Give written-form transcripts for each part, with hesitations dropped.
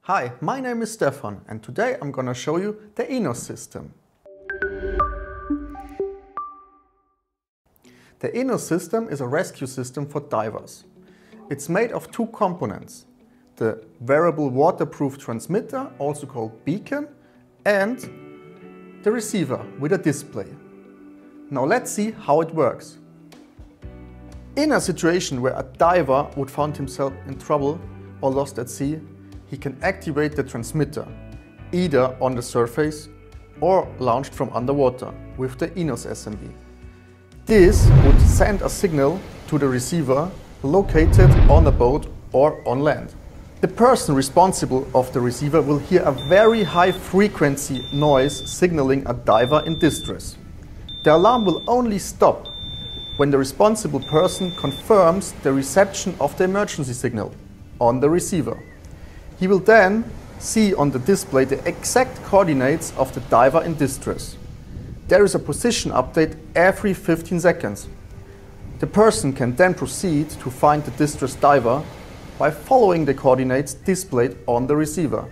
Hi, my name is Stefan and today I'm gonna show you the ENOS system. The ENOS system is a rescue system for divers. It's made of two components: the variable waterproof transmitter, also called beacon, and the receiver with a display. Now let's see how it works. In a situation where a diver would find himself in trouble or lost at sea, he can activate the transmitter, either on the surface or launched from underwater with the ENOS SMB. This would send a signal to the receiver located on a boat or on land. The person responsible of the receiver will hear a very high frequency noise signaling a diver in distress. The alarm will only stop when the responsible person confirms the reception of the emergency signal on the receiver. He will then see on the display the exact coordinates of the diver in distress. There is a position update every 15 seconds. The person can then proceed to find the distressed diver by following the coordinates displayed on the receiver.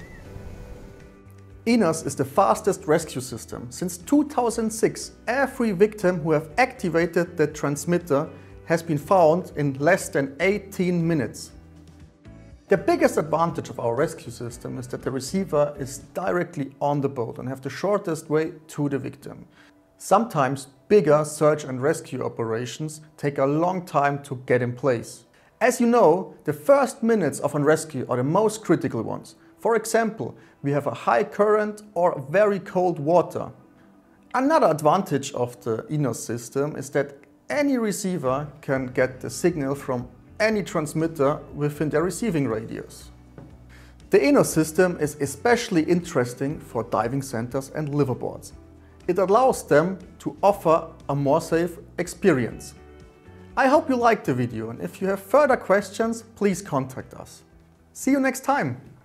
ENOS is the fastest rescue system. Since 2006, every victim who have activated the transmitter has been found in less than 18 minutes. The biggest advantage of our rescue system is that the receiver is directly on the boat and have the shortest way to the victim. Sometimes bigger search and rescue operations take a long time to get in place. As you know, the first minutes of a rescue are the most critical ones. For example, we have a high current or very cold water. Another advantage of the ENOS system is that any receiver can get the signal from any transmitter within their receiving radius. The ENOS system is especially interesting for diving centers and liveaboards. It allows them to offer a more safe experience. I hope you liked the video, and if you have further questions, please contact us. See you next time!